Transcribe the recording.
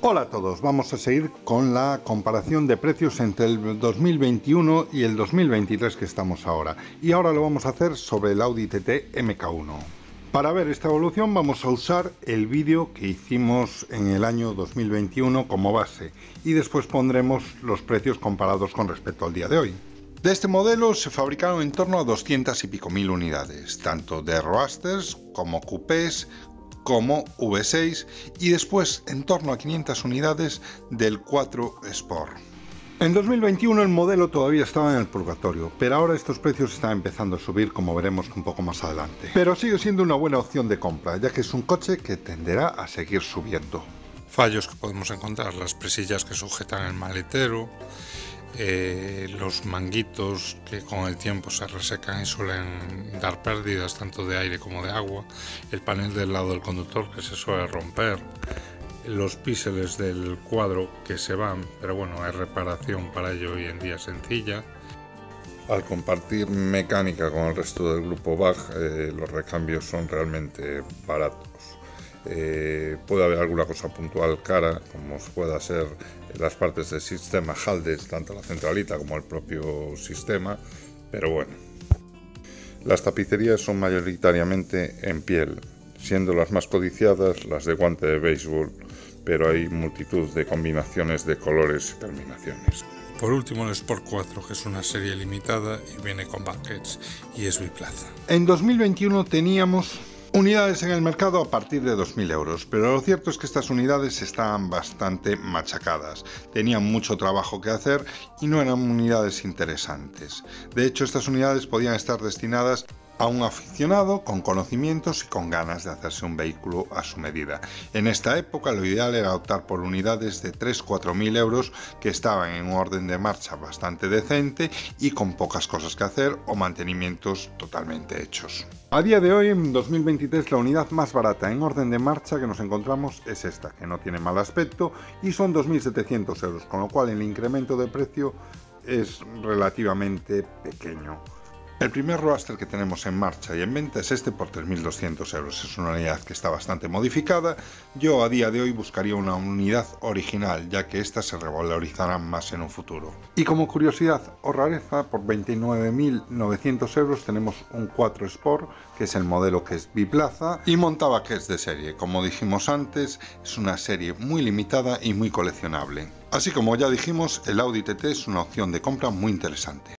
Hola a todos, vamos a seguir con la comparación de precios entre el 2021 y el 2023 que estamos ahora. Y ahora lo vamos a hacer sobre el Audi TT MK1. Para ver esta evolución vamos a usar el vídeo que hicimos en el año 2021 como base y después pondremos los precios comparados con respecto al día de hoy. De este modelo se fabricaron en torno a 200 y pico mil unidades, tanto de Roadsters como coupés, como V6 y después en torno a 500 unidades del 4 Sport. En 2021 el modelo todavía estaba en el purgatorio, pero ahora estos precios están empezando a subir, como veremos un poco más adelante. Pero sigue siendo una buena opción de compra, ya que es un coche que tenderá a seguir subiendo. Fallos que podemos encontrar: las presillas que sujetan el maletero, los manguitos que con el tiempo se resecan y suelen dar pérdidas tanto de aire como de agua, el panel del lado del conductor que se suele romper, los píxeles del cuadro que se van, pero bueno, hay reparación para ello hoy en día sencilla. Al compartir mecánica con el resto del grupo BAG, los recambios son realmente baratos. Puede haber alguna cosa puntual cara, como pueda ser las partes del sistema Haldex, tanto la centralita como el propio sistema, pero bueno. Las tapicerías son mayoritariamente en piel, siendo las más codiciadas las de guante de béisbol, pero hay multitud de combinaciones de colores y terminaciones. Por último, el Sport 4, que es una serie limitada y viene con backets y es biplaza. En 2021 teníamos unidades en el mercado a partir de 2.000 euros, pero lo cierto es que estas unidades estaban bastante machacadas, tenían mucho trabajo que hacer y no eran unidades interesantes. De hecho, estas unidades podían estar destinadas a un aficionado con conocimientos y con ganas de hacerse un vehículo a su medida. En esta época lo ideal era optar por unidades de 3-4 mil euros que estaban en un orden de marcha bastante decente y con pocas cosas que hacer o mantenimientos totalmente hechos. A día de hoy, en 2023, la unidad más barata en orden de marcha que nos encontramos es esta, que no tiene mal aspecto y son 2.700 euros, con lo cual el incremento de precio es relativamente pequeño. El primer Roadster que tenemos en marcha y en venta es este por 3.200 euros. Es una unidad que está bastante modificada. Yo a día de hoy buscaría una unidad original, ya que estas se revalorizarán más en un futuro. Y como curiosidad o rareza, por 29.900 euros tenemos un 4 Sport, que es el modelo que es biplaza y montaba que es de serie. Como dijimos antes, es una serie muy limitada y muy coleccionable. Así como ya dijimos, el Audi TT es una opción de compra muy interesante.